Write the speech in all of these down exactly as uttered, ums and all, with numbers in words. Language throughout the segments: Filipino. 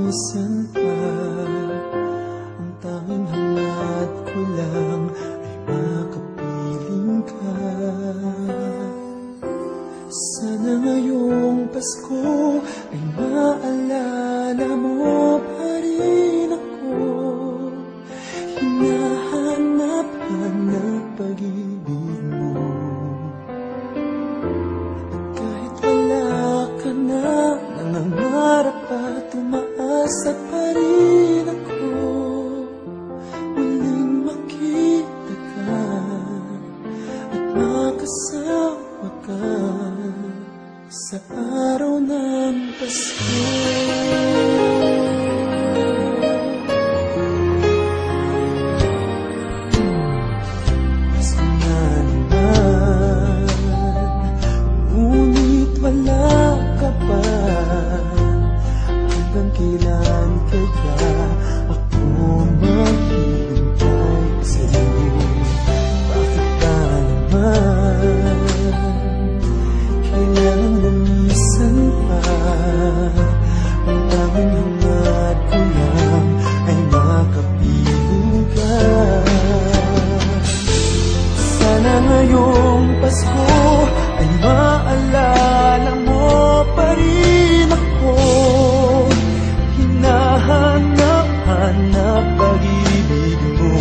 lumisan pa, ang tanging hangad ko lang ay makapiling ka. Sana ngayong Pasko ay maalala mo pa rin ako. Hinahanap-hanap pag-ibig mo, at kahit wala ka na, nangangarap at umaasa pa rin ako. Muling makita ka at makasama ka sa araw ng Pasko. Pasko na naman, ngunit wala ka pa. Hanggang kailan kaya ako maghihintay sa'yo? Bakit ka naman kailangang lumisan pa? Ang tanging hangad ko lang ay makapiling ka. Sana ngayong Pasko ay maalala mo pa rin ako. Hinahanap-hanap pag-ibig mo,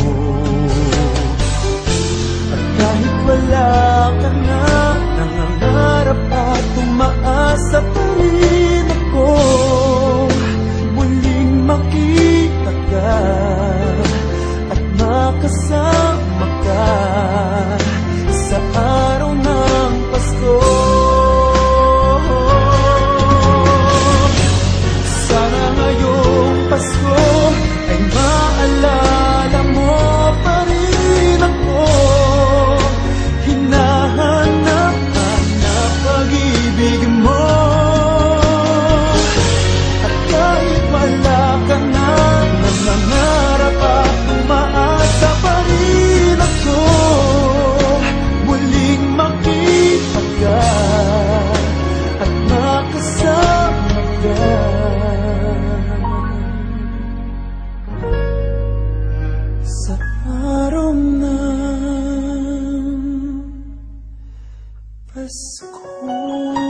at kahit wala ka na, nangangarap at umaasa pa rin ako. Muling makita ka at makasama ka sa araw ng Pasko. Sana ngayong Pasko ay maalala mo pa rin ako. Hinahanap-hanap pag-ibig mo, at kahit wala ka na, nangangarap at umaasa pa rin ako. Muling makita ka at makasama ka sa araw ng Pasko.